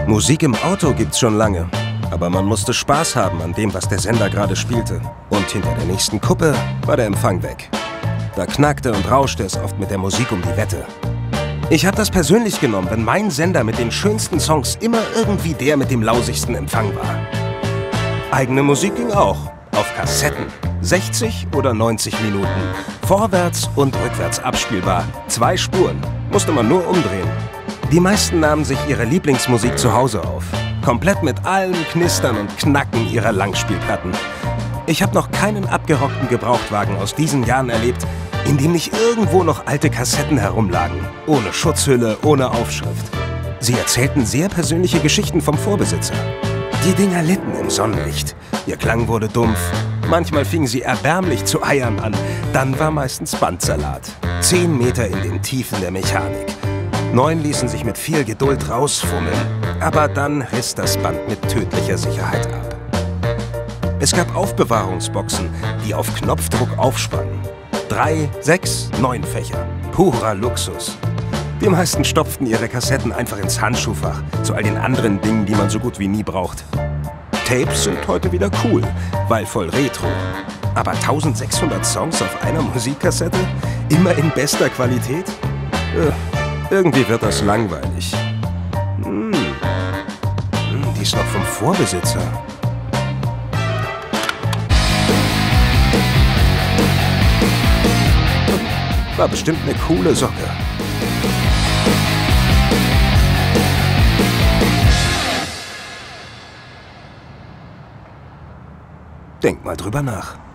Musik im Auto gibt's schon lange. Aber man musste Spaß haben an dem, was der Sender gerade spielte. Und hinter der nächsten Kuppe war der Empfang weg. Da knackte und rauschte es oft mit der Musik um die Wette. Ich habe das persönlich genommen, wenn mein Sender mit den schönsten Songs immer irgendwie der mit dem lausigsten Empfang war. Eigene Musik ging auch. Auf Kassetten. 60 oder 90 Minuten. Vorwärts und rückwärts abspielbar. 2 Spuren. Musste man nur umdrehen. Die meisten nahmen sich ihre Lieblingsmusik zu Hause auf. Komplett mit allem Knistern und Knacken ihrer Langspielplatten. Ich habe noch keinen abgerockten Gebrauchtwagen aus diesen Jahren erlebt, in dem nicht irgendwo noch alte Kassetten herumlagen. Ohne Schutzhülle, ohne Aufschrift. Sie erzählten sehr persönliche Geschichten vom Vorbesitzer. Die Dinger litten im Sonnenlicht. Ihr Klang wurde dumpf. Manchmal fingen sie erbärmlich zu eiern an. Dann war meistens Bandsalat. 10 Meter in den Tiefen der Mechanik. 9 ließen sich mit viel Geduld rausfummeln. Aber dann riss das Band mit tödlicher Sicherheit ab. Es gab Aufbewahrungsboxen, die auf Knopfdruck aufspannen. 3, 6, 9 Fächer. Purer Luxus. Die meisten stopften ihre Kassetten einfach ins Handschuhfach, zu all den anderen Dingen, die man so gut wie nie braucht. Tapes sind heute wieder cool, weil voll Retro. Aber 1600 Songs auf einer Musikkassette? Immer in bester Qualität? Irgendwie wird das langweilig. Die ist noch vom Vorbesitzer. War bestimmt eine coole Socke. Denk mal drüber nach.